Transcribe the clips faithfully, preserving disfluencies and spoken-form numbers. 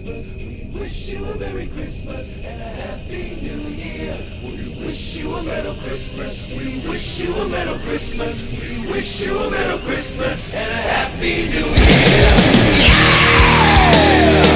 Christmas. We wish you a Merry Christmas and a Happy New Year. We wish you a Merry Christmas. We wish you a Merry Christmas. We wish you a Merry Christmas and a Happy New Year. Yeah!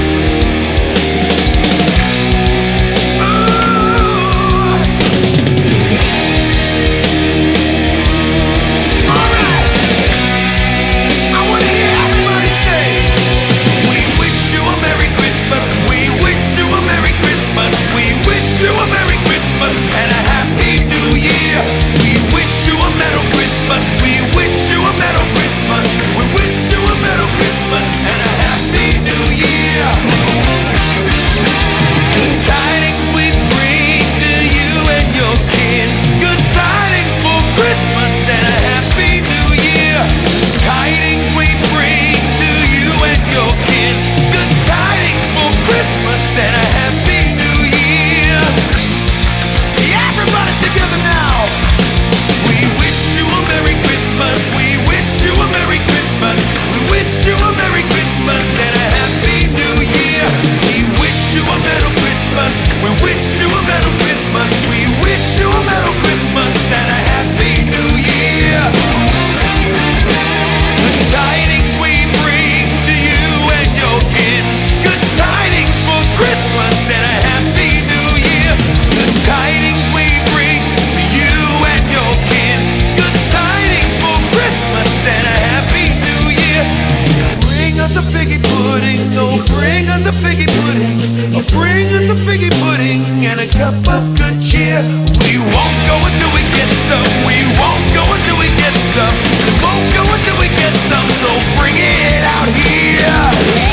And a cup of good cheer. We won't go until we get some. We won't go until we get some. We won't go until we get some. So bring it out here.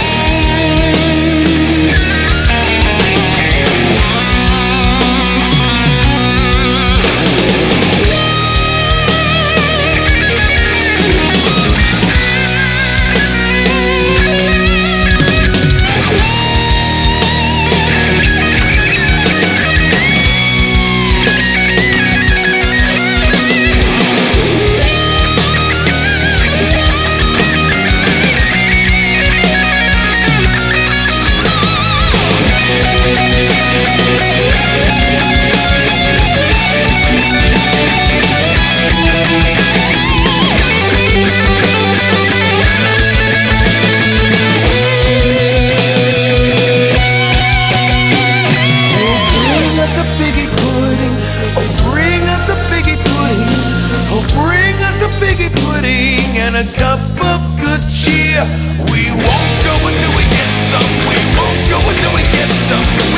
And a cup of good cheer. We won't go until we get some. We won't go until we get some.